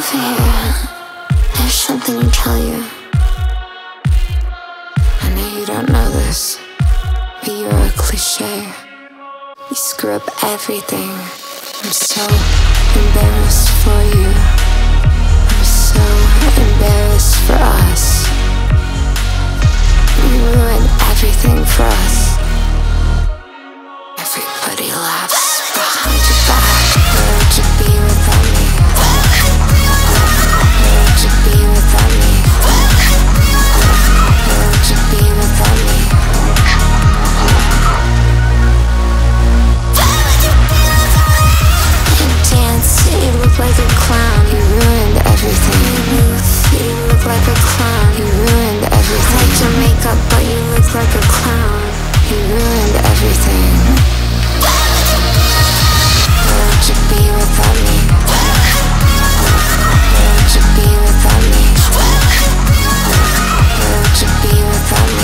over here. There's something to tell you. I know you don't know this, but you're a cliche. You screw up everything. I'm so embarrassed for you. I'm so embarrassed for us. You ruined everything for us. Everybody laughs behind your back. Where would you be without me? Where would you be without me? Where would you be without me? You dance, you look like a clown. You ruined everything. You look like a clown. You ruined everything. I like your makeup, but you look like a clown. You ruined everything. Where would you be without me? Where would you be without me? Where would you be without me?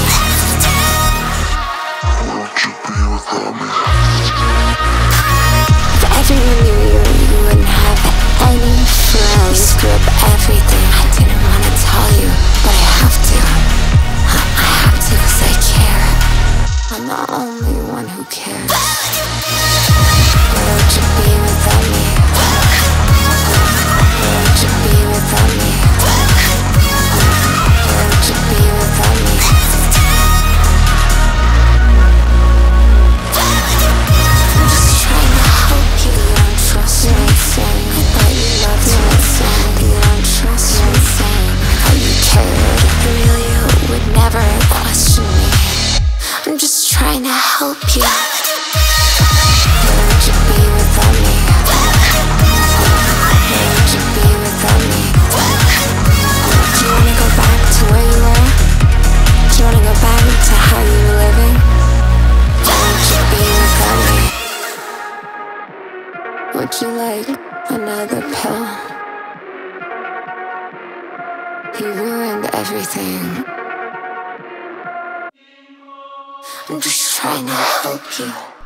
Where would you be without me? If everyone knew you, you wouldn't have any friends. You screw up everything. I didn't want to tell you, but I have to. I have to because I care. I'm the only one who cares. Where would you be without me? Where would you be without me? Where would you be without me? I'm just trying to help you. You don't trust me. You're insane. I thought you loved me. You're insane. You don't trust me. You're insane. I thought you cared. Really, you would never question me. I'm just trying to help you. Where would you be without me? Where would you be without me? Do you wanna go back to where you were? Do you wanna go back to how you were living? Where would you be without me? Would you like another pill? You ruined everything. I'm just trying to help you.